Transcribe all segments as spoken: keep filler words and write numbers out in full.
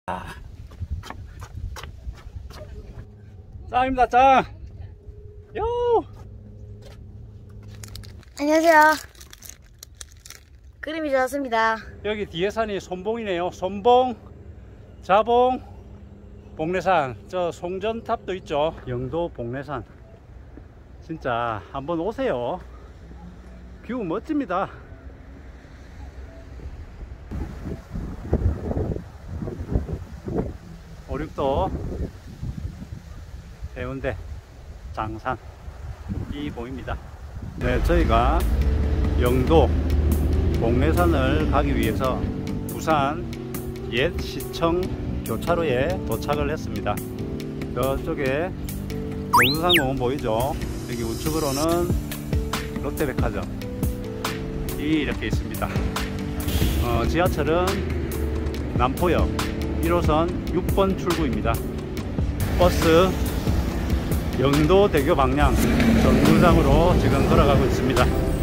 아. 짱입니다, 짱! 요! 안녕하세요. 그림이 좋았습니다. 여기 뒤에 산이 손봉이네요. 손봉, 자봉, 봉래산. 저 송전탑도 있죠. 영도 봉래산. 진짜 한번 오세요. 뷰 멋집니다. 오륙도 해운대 장산이 보입니다. 네, 저희가 영도 봉래산을 가기 위해서 부산 옛 시청 교차로에 도착을 했습니다. 저쪽에 용두산공원 보이죠? 여기 우측으로는 롯데백화점이 이렇게 있습니다. 어, 지하철은 남포역 일 호선 육 번 출구입니다. 버스 영도대교 방향 정류장으로 지금 걸어가고 있습니다.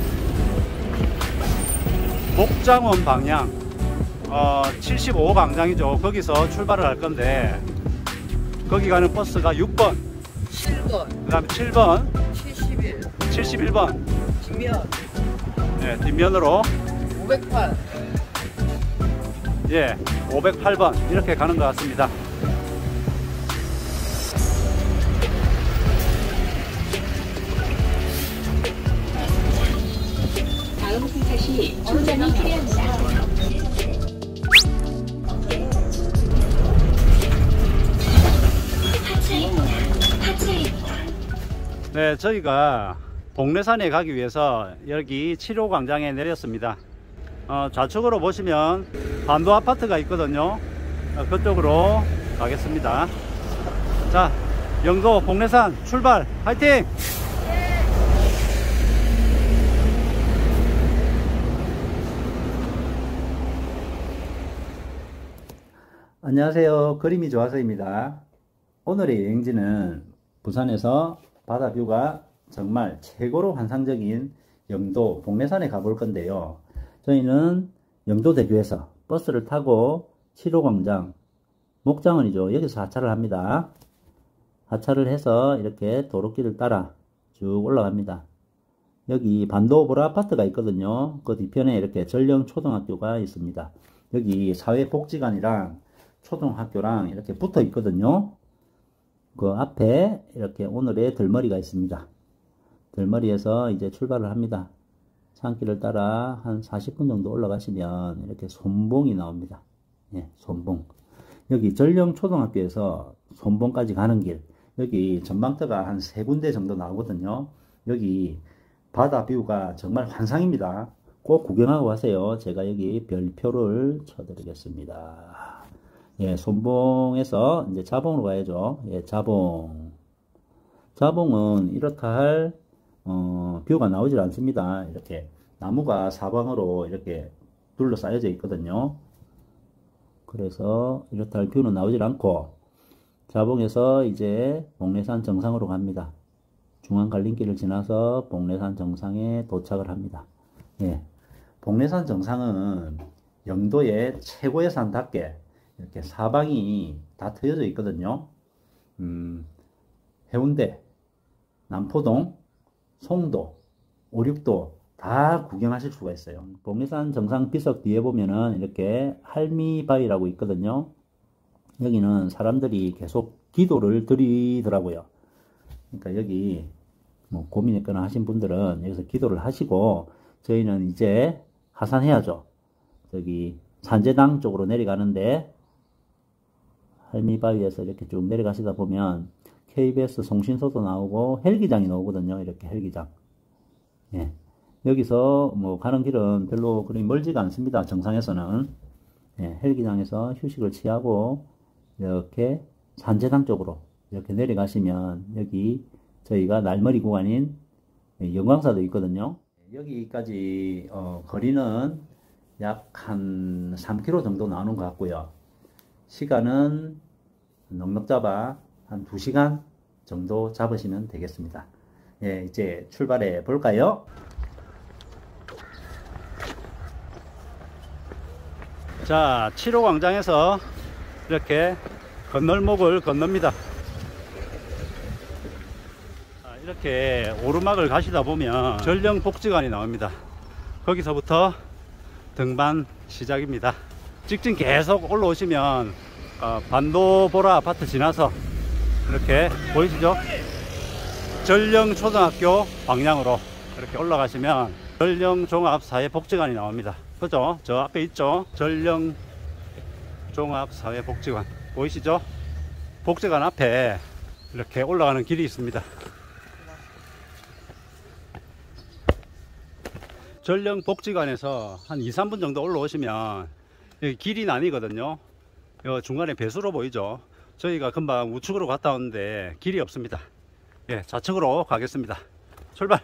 복장원 방향 어, 칠십오 방향이죠. 거기서 출발을 할 건데 거기 가는 버스가 육 번, 칠 번, 그 다음에 칠 번, 칠십일, 칠십일 번, 뒷면, 네, 뒷면으로 오백팔, 예, 오백팔 번 이렇게 가는 것 같습니다. 다음 승차 시 충전이 필요합니다. 네, 저희가 봉래산에 가기 위해서 여기 칠 호 광장에 내렸습니다. 어, 좌측으로 보시면 반도 아파트가 있거든요. 어, 그쪽으로 가겠습니다. 자, 영도 봉래산 출발! 화이팅! 안녕하세요. 그림이 좋아서입니다. 오늘의 여행지는 부산에서 바다 뷰가 정말 최고로 환상적인 영도 봉래산에 가볼 건데요. 저희는 영도대교에서 버스를 타고 칠 호 광장, 목장원이죠. 여기서 하차를 합니다. 하차를 해서 이렇게 도로길을 따라 쭉 올라갑니다. 여기 반도보라 아파트가 있거든요. 그 뒤편에 이렇게 전령초등학교가 있습니다. 여기 사회복지관이랑 초등학교랑 이렇게 붙어 있거든요. 그 앞에 이렇게 오늘의 들머리가 있습니다. 들머리에서 이제 출발을 합니다. 산길을 따라 한 사십 분 정도 올라가시면 이렇게 손봉이 나옵니다. 예, 손봉. 여기 전령초등학교에서 손봉까지 가는 길, 여기 전망대가 한 세 군데 정도 나오거든요. 여기 바다 뷰가 정말 환상입니다. 꼭 구경하고 가세요. 제가 여기 별표를 쳐드리겠습니다. 예, 손봉에서 이제 자봉으로 가야죠. 예, 자봉. 자봉은 이렇다 할 어, 뷰가 나오질 않습니다. 이렇게 나무가 사방으로 이렇게 둘러싸여져 있거든요. 그래서 이렇다 할 뷰는 나오질 않고 자봉에서 이제 봉래산 정상으로 갑니다. 중앙 갈림길을 지나서 봉래산 정상에 도착을 합니다. 예, 봉래산 정상은 영도의 최고의 산답게 이렇게 사방이 다 트여져 있거든요. 음, 해운대, 남포동, 송도, 오륙도 다 구경하실 수가 있어요. 봉래산 정상 비석 뒤에 보면은 이렇게 할미바위라고 있거든요. 여기는 사람들이 계속 기도를 드리더라고요. 그러니까 여기 뭐 고민했거나 하신 분들은 여기서 기도를 하시고 저희는 이제 하산해야죠. 저기 산재당 쪽으로 내려가는데 할미바위에서 이렇게 쭉 내려가시다 보면 케이비에스 송신소도 나오고 헬기장이 나오거든요. 이렇게 헬기장. 예. 여기서 뭐 가는 길은 별로 그리 멀지가 않습니다. 정상에서는. 예. 헬기장에서 휴식을 취하고 이렇게 산재당 쪽으로 이렇게 내려가시면 여기 저희가 날머리 구간인 영광사도 있거든요. 여기까지 어, 거리는 약 한 삼 킬로미터 정도 나오는 것 같고요. 시간은 넉넉 잡아 한 두 시간 정도 잡으시면 되겠습니다. 예, 이제 출발해 볼까요? 자, 칠 호 광장에서 이렇게 건널목을 건넙니다. 이렇게 오르막을 가시다 보면 전령복지관이 나옵니다. 거기서부터 등반 시작입니다. 직진 계속 올라오시면 어, 반도보라 아파트 지나서 이렇게 보이시죠? 전령초등학교 방향으로 이렇게 올라가시면 전령종합사회복지관이 나옵니다. 그죠? 저 앞에 있죠? 전령종합사회복지관 보이시죠? 복지관 앞에 이렇게 올라가는 길이 있습니다. 전령복지관에서 한 이, 삼 분 정도 올라오시면 여기 길이 나뉘거든요. 여기 중간에 배수로 보이죠? 저희가 금방 우측으로 갔다 왔는데 길이 없습니다. 예, 좌측으로 가겠습니다. 출발!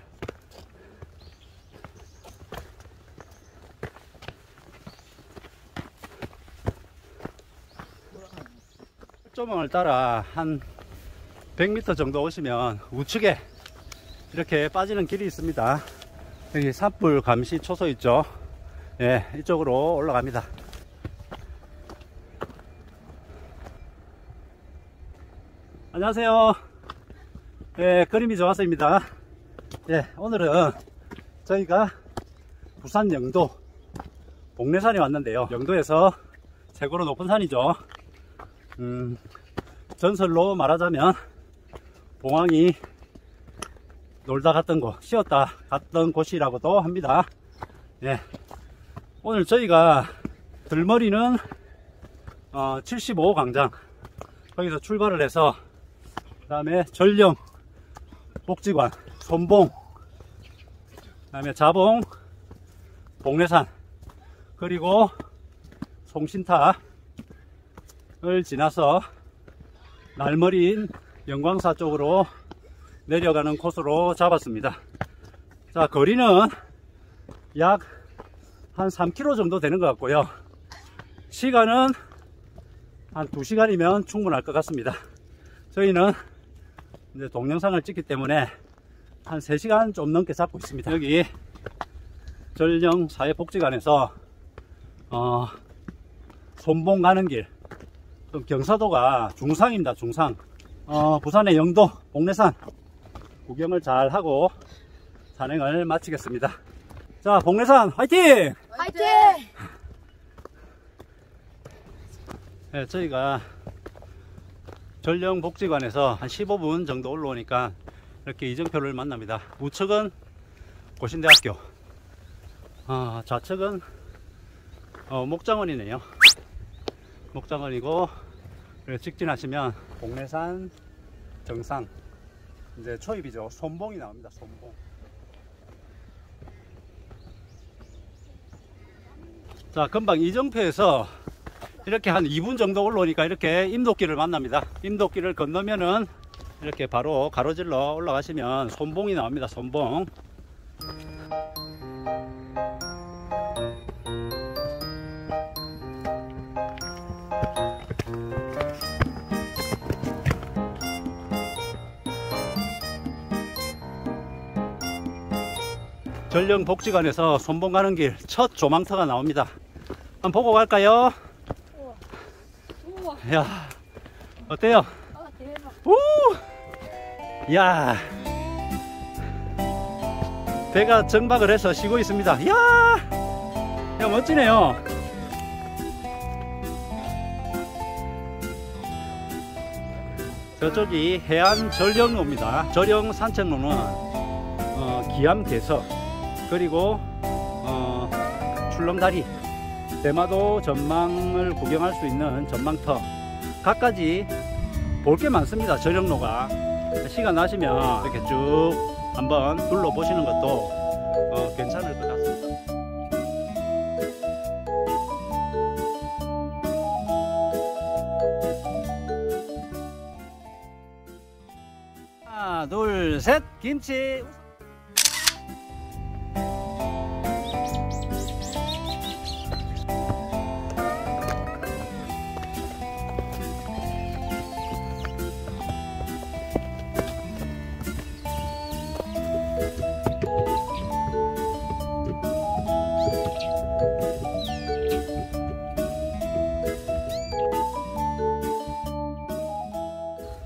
조망을 따라 한 백 미터 정도 오시면 우측에 이렇게 빠지는 길이 있습니다. 여기 산불 감시 초소 있죠? 예, 이쪽으로 올라갑니다. 안녕하세요. 예, 그림이 좋았습니다. 예, 오늘은 저희가 부산 영도 복례산에 왔는데요. 영도에서 최고로 높은 산이죠. 음, 전설로 말하자면 봉황이 놀다 갔던 곳, 쉬었다 갔던 곳이라고도 합니다. 예. 오늘 저희가 들머리는 어, 칠십오 광장 거기서 출발을 해서 그 다음에 전령 복지관, 손봉, 그 다음에 자봉, 복례산, 그리고 송신탑을 지나서 날머리인 영광사 쪽으로 내려가는 코스로 잡았습니다. 자, 거리는 약 한 삼 킬로미터 정도 되는 것 같고요. 시간은 한 두 시간이면 충분할 것 같습니다. 저희는 이제 동영상을 찍기 때문에 한 세 시간 좀 넘게 잡고 있습니다. 여기 전령사회복지관에서 어, 손봉 가는 길, 좀 경사도가 중상입니다. 중상. 어, 부산의 영도 복례산 구경을 잘 하고 산행을 마치겠습니다. 자, 복례산 화이팅! 화이팅! 네, 저희가 전령복지관에서 한 십오 분 정도 올라오니까 이렇게 이정표를 만납니다. 우측은 고신대학교, 어, 좌측은 어, 목장원이네요. 목장원이고, 직진하시면 복례산 정상, 이제 초입이죠. 손봉이 나옵니다. 손봉. 자, 금방 이정표에서 이렇게 한 이 분 정도 올라오니까 이렇게 임도길을 만납니다. 임도길을 건너면은 이렇게 바로 가로질러 올라가시면 손봉이 나옵니다. 손봉. 전령복지관에서 손봉 가는 길 첫 조망터가 나옵니다. 한번 보고 갈까요? 우와. 야, 어때요? 아, 대박. 우! 야, 배가 정박을 해서 쉬고 있습니다. 야, 야, 멋지네요. 저쪽이 해안 전령로입니다. 전령 산책로는 어, 기암대서, 그리고 어, 출렁다리, 대마도 전망을 구경할 수 있는 전망터, 갖가지 볼 게 많습니다. 전령로가. 시간 나시면 이렇게 쭉 한번 둘러보시는 것도 어, 괜찮을 것 같습니다. 하나, 둘, 셋, 김치.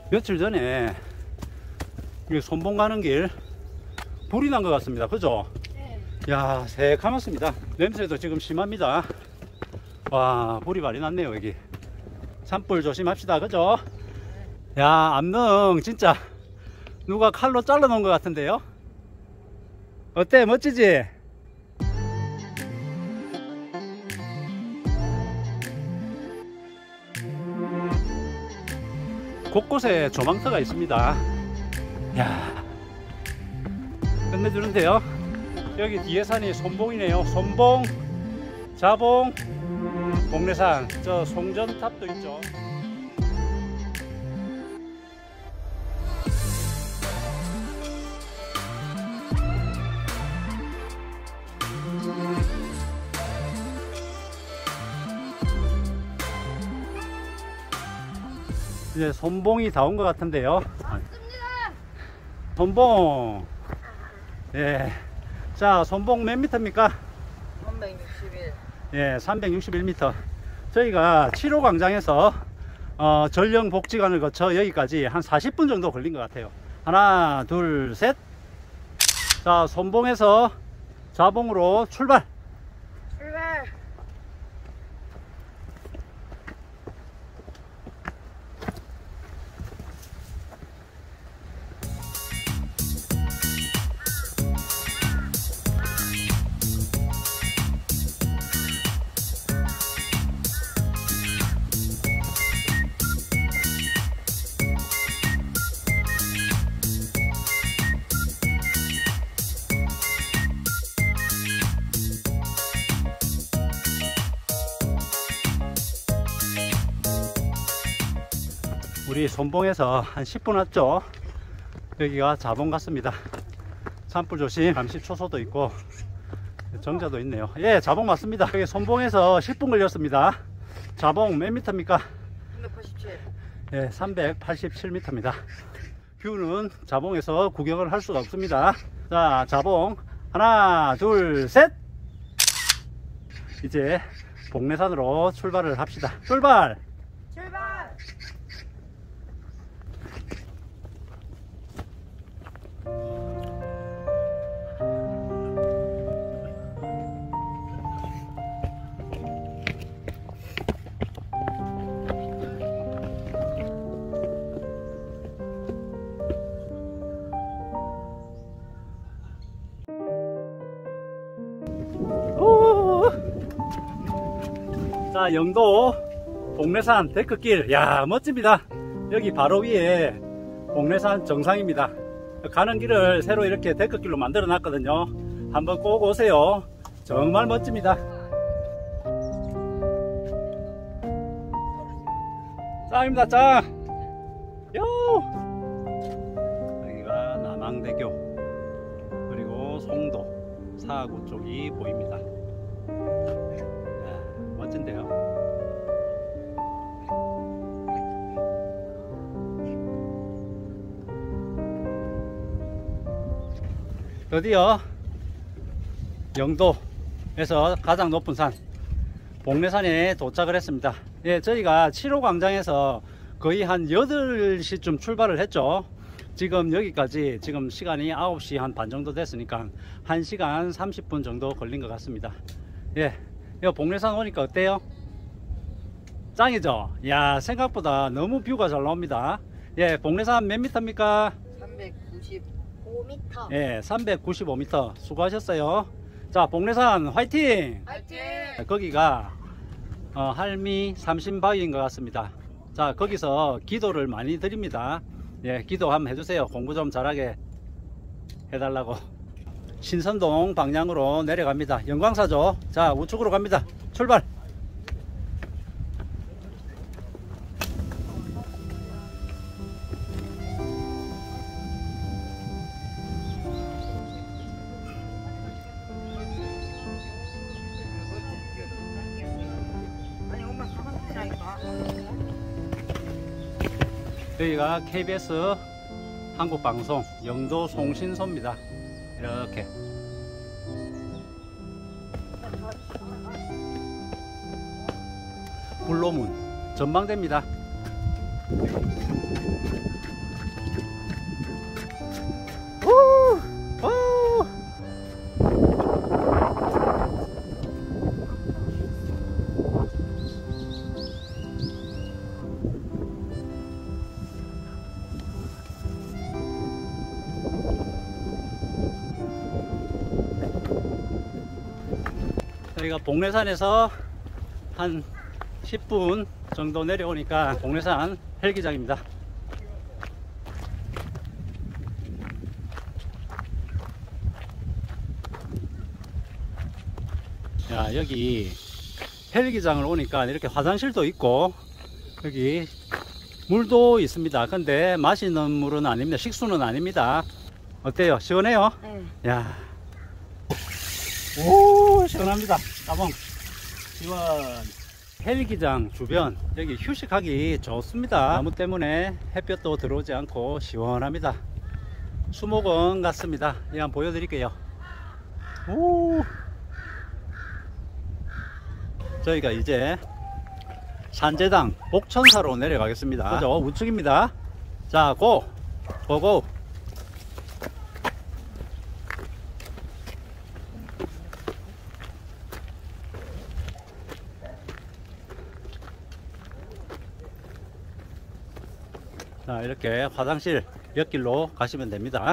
며칠 전에 손봉 가는 길 불이 난 것 같습니다. 그죠? 네. 야, 새카맣습니다. 냄새도 지금 심합니다. 와, 불이 많이 났네요. 여기 산불 조심합시다. 그죠? 야, 암릉 진짜 누가 칼로 잘라 놓은 것 같은데요. 어때? 멋지지? 곳곳에 조망터가 있습니다. 야, 끝내주는데요. 여기 뒤에 산이 손봉이네요. 손봉, 자봉, 봉래산, 저 송전탑도 있죠. 이제 손봉이 다 온 것 같은데요. 손봉. 예. 자, 손봉 몇 미터입니까? 삼백육십일. 예, 삼백육십일 미터. 저희가 칠 호 광장에서 어, 전령 복지관을 거쳐 여기까지 한 사십 분 정도 걸린 것 같아요. 하나, 둘, 셋. 자, 손봉에서 자봉으로 출발. 출발. 우리 손봉에서 한 십 분 왔죠. 여기가 자봉 같습니다. 산불 조심. 잠시 초소도 있고 정자도 있네요. 예, 자봉 맞습니다. 여기 손봉에서 십 분 걸렸습니다. 자봉 몇 미터입니까? 삼백팔십칠. 예, 삼백팔십칠 미터입니다. 뷰는 자봉에서 구경을 할 수가 없습니다. 자, 자봉 하나, 둘, 셋. 이제 봉래산으로 출발을 합시다. 출발. 출발. 자, 영도 봉래산 데크길. 야, 멋집니다. 여기 바로 위에 봉래산 정상입니다. 가는 길을 새로 이렇게 데크길로 만들어 놨거든요. 한번 꼭 오세요. 정말 멋집니다. 짱입니다. 짱. 요. 여기가 남항대교 그리고 송도 사구 쪽이 보입니다. 멋진데요. 드디어 영도에서 가장 높은 산 봉래산에 도착을 했습니다. 예, 저희가 칠 호 광장에서 거의 한 여덟 시쯤 출발을 했죠. 지금 여기까지 지금 시간이 아홉 시 한 반 정도 됐으니까 한 시간 삼십 분 정도 걸린 것 같습니다. 예, 이 봉래산 오니까 어때요? 짱이죠? 야, 생각보다 너무 뷰가 잘 나옵니다. 예, 봉래산 몇 미터입니까? 삼백구십오 미터. 예, 삼백구십오 미터. 수고하셨어요. 자, 봉래산 화이팅! 화이팅! 거기가 어, 할미 삼신바위인 것 같습니다. 자, 거기서 기도를 많이 드립니다. 예, 기도 한번 해주세요. 공부 좀 잘하게 해달라고. 신선동 방향으로 내려갑니다. 영광사죠. 자, 우측으로 갑니다. 출발! 여기가 케이비에스 한국방송 영도 송신소입니다. 이렇게 불로문 전망대입니다. 저희가 복례산에서 한 십 분 정도 내려오니까 복례산 헬기장입니다. 야, 여기 헬기장을 오니까 이렇게 화장실도 있고 여기 물도 있습니다. 근데 마시는 물은 아닙니다. 식수는 아닙니다. 어때요? 시원해요? 네. 야, 오, 시원합니다. 따봉 시원. 헬기장 주변 여기 휴식하기 좋습니다. 나무 때문에 햇볕도 들어오지 않고 시원합니다. 수목원 같습니다. 이 한번 보여드릴게요. 오, 저희가 이제 산제당 복천사로 내려가겠습니다. 그죠? 우측입니다. 자, 고! 고고! 자, 이렇게 화장실 옆길로 가시면 됩니다.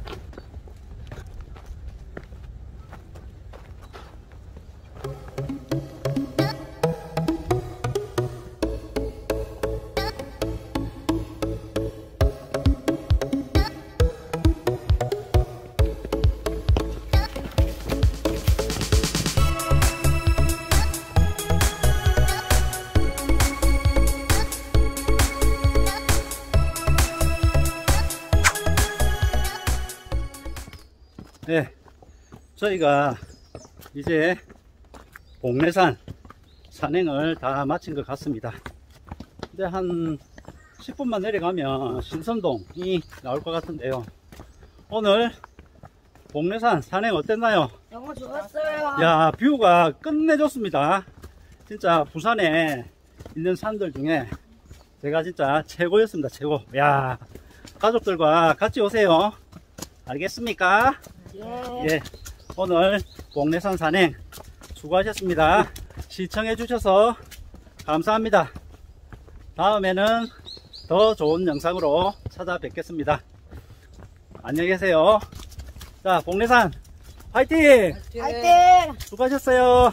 네, 저희가 이제 복례산 산행을 다 마친 것 같습니다. 이제 한 십 분만 내려가면 신선동이 나올 것 같은데요. 오늘 복례산 산행 어땠나요? 너무 좋았어요. 야, 뷰가 끝내줬습니다. 진짜 부산에 있는 산들 중에 제가 진짜 최고였습니다. 최고. 야, 가족들과 같이 오세요. 알겠습니까? 예. 예, 오늘 복례산 산행 수고하셨습니다. 시청해 주셔서 감사합니다. 다음에는 더 좋은 영상으로 찾아뵙겠습니다. 안녕히 계세요. 자, 복례산 화이팅! 화이팅! 수고하셨어요.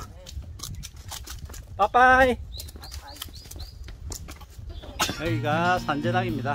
빠빠이. 여기가 산제당입니다.